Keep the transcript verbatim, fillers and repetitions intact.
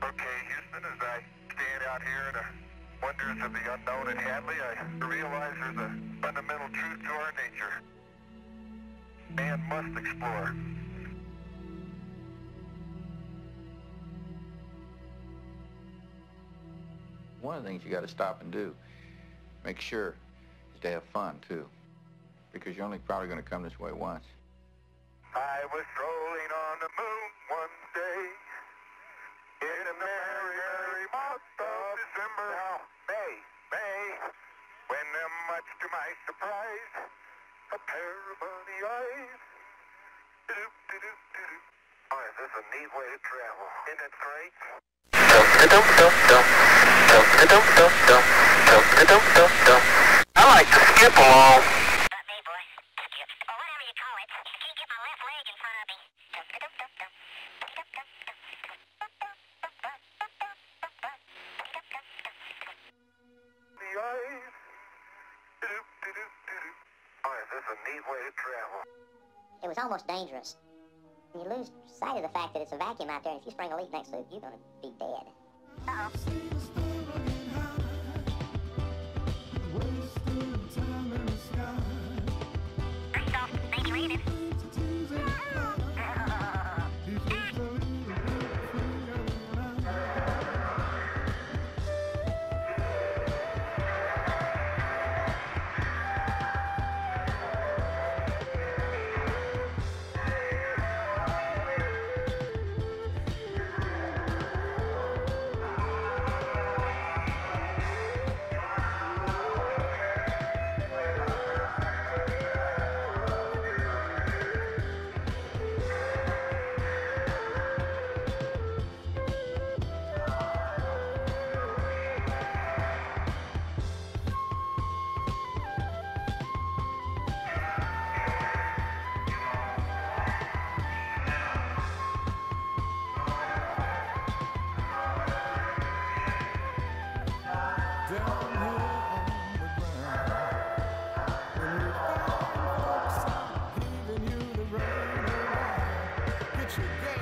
Okay, Houston, as I stand out here in the wonders of the unknown in Hadley, I realize there's a fundamental truth to our nature. Man must explore. One of the things you got to stop and do, make sure, is to have fun, too. Because you're only probably going to come this way once. I was strolling on the moon one day in a merry, merry month of December. Now, May, May, when uh, much to my surprise, a pair of bunny eyes. Do-do-do-do-do. Oh, is this a neat way to travel? Isn't it great? I like to skip along. Not me, boy. Skip. Or whatever you call it. I can't get my left leg in front of me. The eyes. Oh, is this a neat way to travel? It was almost dangerous. You lose sight of the fact that it's a vacuum out there, and if you spring a leak next to it, you're going to be dead. Uh-oh. Get your game.